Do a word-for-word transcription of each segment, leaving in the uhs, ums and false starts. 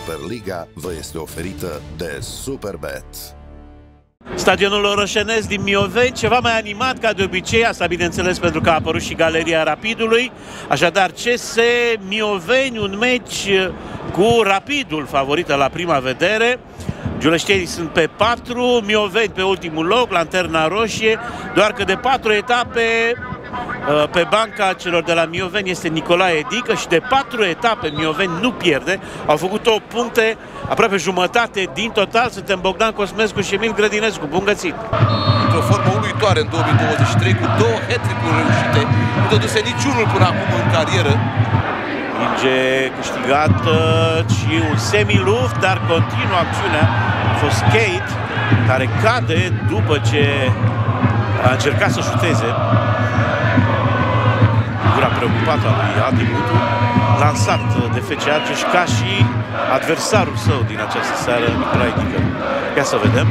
Superliga vă este oferită de Superbet. Stadionul Orășenesc din Mioveni, ceva mai animat ca de obicei, asta bineînțeles pentru că a apărut și Galeria Rapidului. Așadar, C S Mioveni, un meci cu Rapidul favorită la prima vedere. Giuleștenii sunt pe patru, Mioveni pe ultimul loc, lanterna roșie, doar că de patru etape pe banca celor de la Mioveni este Nicolae Dică și de patru etape Mioveni nu pierde. Au făcut opt puncte, aproape jumătate din total. Suntem Bogdan Cosmescu și Emil Grădinescu. Bun găsit! Într-o formă uluitoare în două mii douăzeci și trei, cu două hat-trick-uri reușite, nu dăduse niciunul până acum în carieră. Minge câștigată și un semi-luft, dar continuă acțiunea. A fost Kate, care cade după ce a încercat să șuteze. Gura preocupată a lui Adi Mutu, lansat de F C Argeș ca și adversarul său din această seară, Nicolae Dică. Ia să vedem.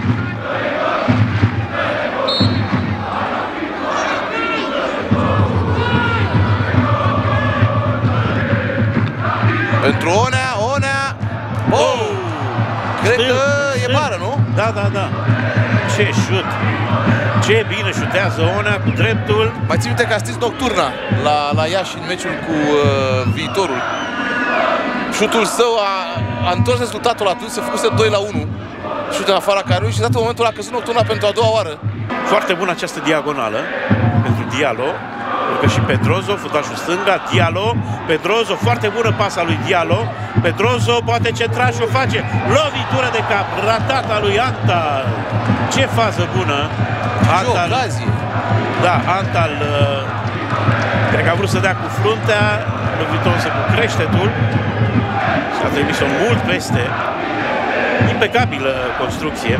Pentru Onea, Onea! Oh! Cred Stâng, că stâng. e bară, nu? Da, da, da. Ce șut! Ce bine șutează Onea cu dreptul. Mai țin minte că a stins nocturna la, la Iași în meciul cu uh, Viitorul. Șutul său a, a întors rezultatul atunci, se făcuse doi la unu. Șut în afara carului și dat în momentul a căzut nocturna pentru a doua oară. Foarte bună această diagonală pentru Diallo. Pentru că și Pedrozo, fundașul stânga, Diallo, Pedrozo, foarte bună pasa lui Diallo. Pedrozo poate centra și o face. Lovitură de cap, ratata lui Antal. Ce fază bună! Antal, da, Antal uh, cred că a vrut să dea cu fruntea, lovitorul cu creștetul și a trimis-o mult peste. Impecabilă construcție.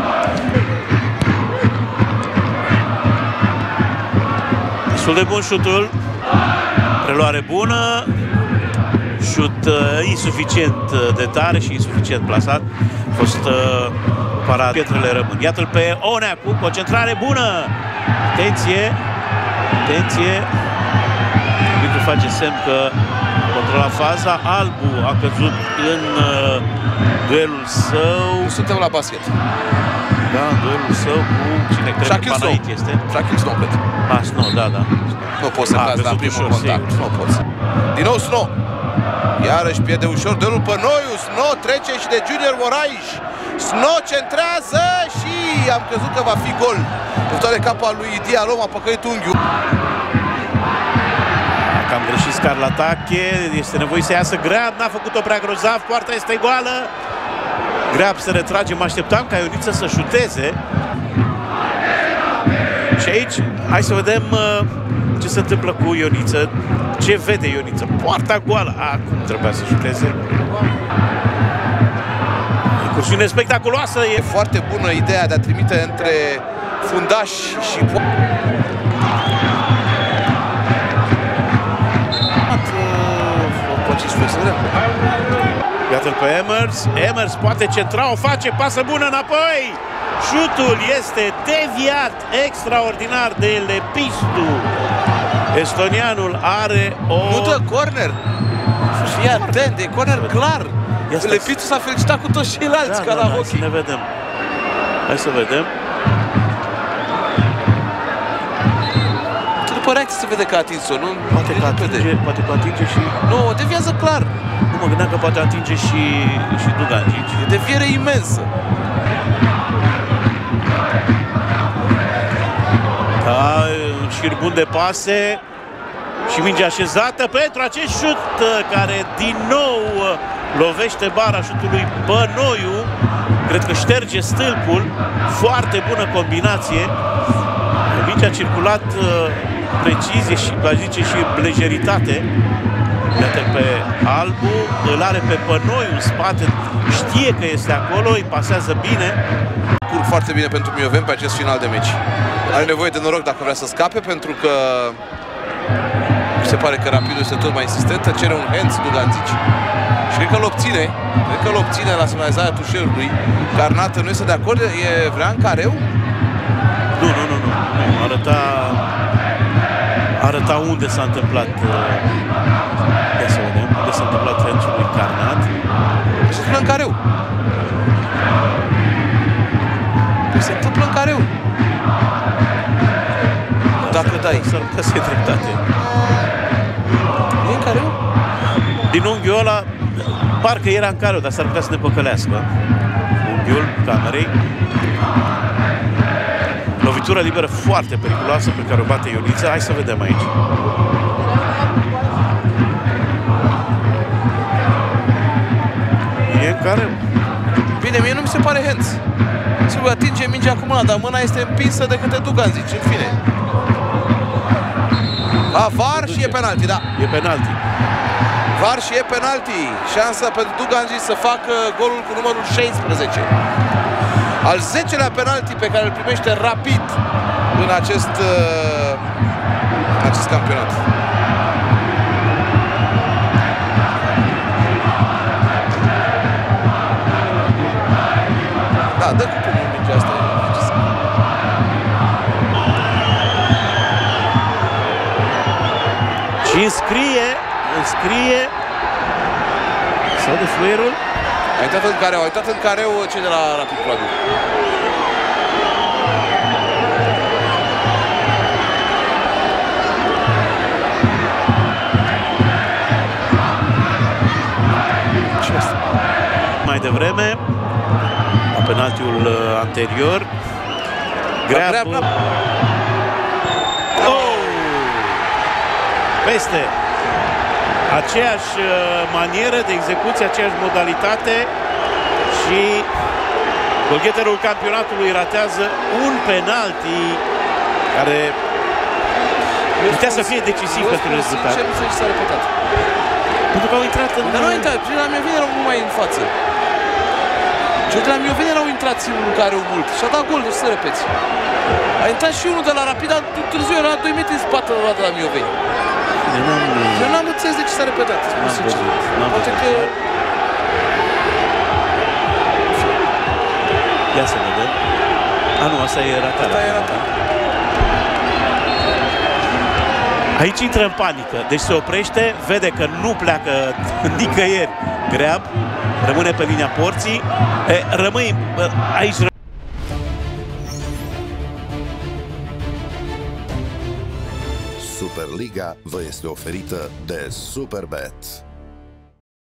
Destul de bun șutul, preluare bună, șut uh, insuficient de tare și insuficient plasat. A fost uh, parat, pietrele rămân. Iată-l pe Onea cu concentrare bună. Atenție, atenție. Arbitru face semn că controla faza. Albu a căzut în uh, duelul său. Suntem la basket. Da, în duelul său cu cine cred că Panait este. Shaquille Snow, cred. Ah, Snow, da, da. Nu poți să cazi la primul contact. Nu poți. Din nou Snow. Iarăși pierde ușor duelul pe Noiu. Snow trece și de Junior Moraes. Snow centrează și am crezut că va fi gol. Lupta de cap al lui Diallo, a păcălit unghiul. Cam greșit Scarlatache, este nevoie să iasă Greab, n-a făcut-o prea grozav, poarta este goală. Greab se retrage, mă așteptam ca Ioniță să șuteze. Și aici, hai să vedem uh, ce se întâmplă cu Ioniță, ce vede Ioniță. Poarta goală, acum trebuia să șuteze. Incursiune spectaculoasă. E foarte bună ideea de a trimite între fundaș și... Iată-l pe Emers. Emers poate centra, o face, pasă bună înapoi. Șutul este deviat extraordinar de Lepistu. Estonianul are o... Nu dă corner. Fii atent, e corner clar. Lepistu s-a felicitat cu toți ceilalți, da, ca da, la da, hockey. să ne vedem. Hai să vedem. După reacție se vede că a atins-o, nu? Poate că atinge, poate că atinge și... Nu, o deviază clar. Nu mă gândeam că poate atinge și, și Dugangici. E deviere imensă. Da, un șir bun de pase și minge așezată pentru acest șut care din nou lovește bara șutului Bănoiu. Cred că șterge stâlpul. Foarte bună combinație. Mingea a circulat precizie și, aș zice, și lejeritate. Iată pe Albu, îl are pe Bănoiu în spate, știe că este acolo, îi pasează bine. Curg foarte bine pentru Mioveni pe acest final de meci. Are nevoie de noroc dacă vrea să scape, pentru că se pare că Rapidul este tot mai insistentă, cere un hands Duganzici și cred că îl obține, cred că îl obține la semnalizarea tușerului. Carnată nu este de acord, e vrea în careu? Nu, nu, nu, nu, nu. Arăta, arăta unde s-a întâmplat, ia să vedem, unde s-a întâmplat hands-ul lui Carnat. Se întâmplă în careu. Se întâmplă în careu. Dacă dai. S-ar putea să fie dreptate. E în careu? Din unghiul ăla, parcă era în careu, dar s-ar putea să ne păcălească. Unghiul camerei. Lovitura liberă foarte periculoasă pe care o bate Ioniță. Hai să vedem aici. E în careu. Bine, mie nu mi se pare hands. Sigur, atinge mingea cu mâna, dar mâna este împinsă de către Dugan, zici, în fine. A, var și e penalti, da. E penalti. var și e penalti. Șansa pentru Duganji să facă golul cu numărul șaisprezece. Al zecelea penalti pe care îl primește Rapid în acest, uh, acest campionat. Da, dă cu pumnul mingea asta. Și înscrie, înscrie sau de fluierul. A intrat în careu, a intrat în careu cei de la Rapid, probabil. Ce asta? Mai devreme, la penaltiul anterior, Greabă. Oh! Peste aceeași manieră de execuție, aceeași modalitate și golgheterul campionatului ratează un penalti care putea să fie decisiv pentru rezultat. Ce nu s-a repetat? Pentru că au intrat în... Dar nu au intrat, cei de la Mioveni erau mult mai în față. Cei de la Mioveni erau intrat singurul care au mult și a dat gol, deci să repeți. A intrat și unul de la Rapid, dar târziu era doi metri în spate de la Mioveni. Eu n-am înțeles de ce s-a repetat, spun sincer. Poate că... Ia să vedem. A, nu, asta e ratarea. Asta e ratarea. Aici intră în panică, deci se oprește, vede că nu pleacă nicăieri Greab, rămâne pe linia porții, e, rămâi aici. Superliga vă este oferită de Superbet.